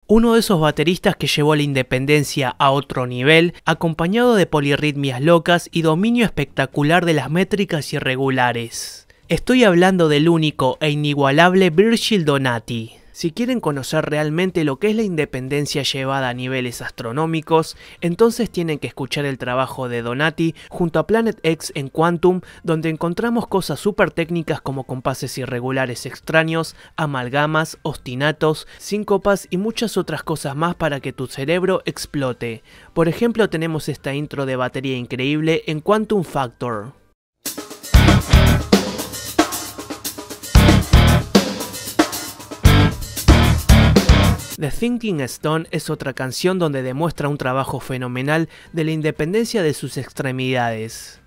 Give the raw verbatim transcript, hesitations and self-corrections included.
Uno de esos bateristas que llevó la independencia a otro nivel, acompañado de polirritmias locas y dominio espectacular de las métricas irregulares. Estoy hablando del único e inigualable Virgil Donati. Si quieren conocer realmente lo que es la independencia llevada a niveles astronómicos, entonces tienen que escuchar el trabajo de Donati junto a Planet X en Quantum, donde encontramos cosas súper técnicas como compases irregulares extraños, amalgamas, ostinatos, síncopas y muchas otras cosas más para que tu cerebro explote. Por ejemplo, tenemos esta intro de batería increíble en Quantum Factor. The Thinking Stone es otra canción donde demuestra un trabajo fenomenal de la independencia de sus extremidades.